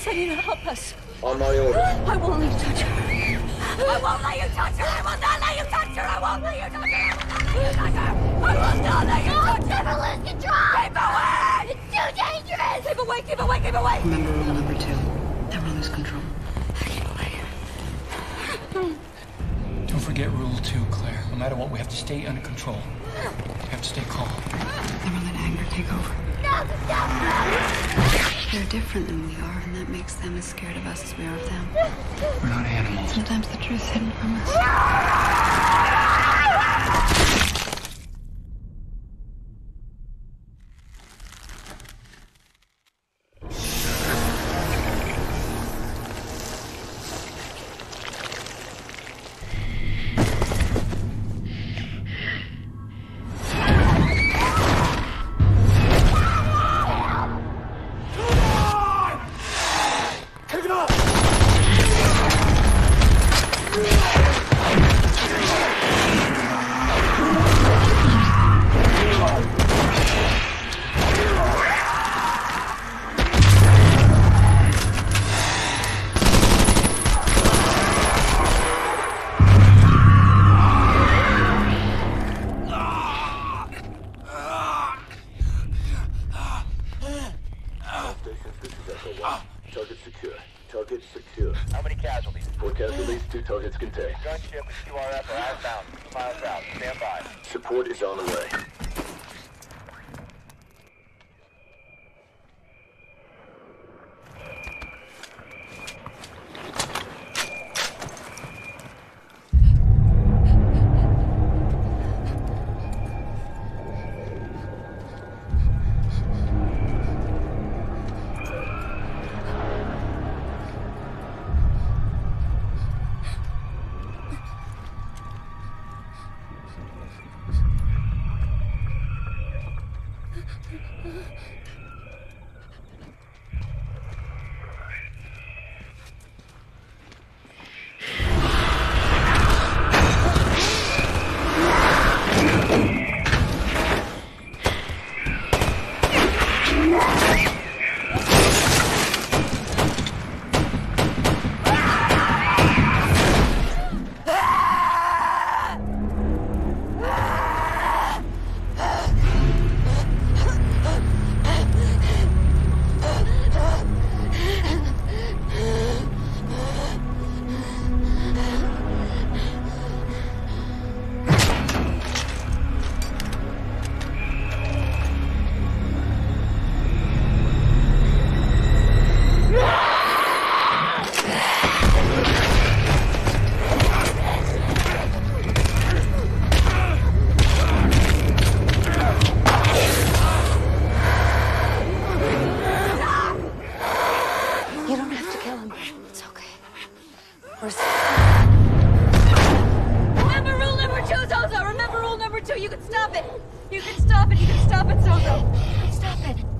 I need you to help us. On my order. I won't let you touch her. I won't let you touch her. I will not let you touch her. I won't let you touch her. I will not let you touch her. I will not let you touch her. Never lose control. Keep away. It's too dangerous. Keep away. Keep away. Keep away. Remember rule number 2. Never lose control. Keep away. Don't forget rule 2, Claire. No matter what, we have to stay under control. We have to stay calm. Never let anger take over. No, stop. They're different than we are, and that makes them as scared of us as we are of them. We're not animals. Sometimes the truth's hidden from us. Target secure. Target secure. How many casualties? 4 casualties, 2 targets contained. Gunship with QRF are outbound, 2 miles out. Stand by. Support is on the way. You don't have to kill him. It's okay. Remember rule number 2, Zozo! Remember rule number 2! You can stop it! You can stop it! You can stop it, Zozo! You can stop it!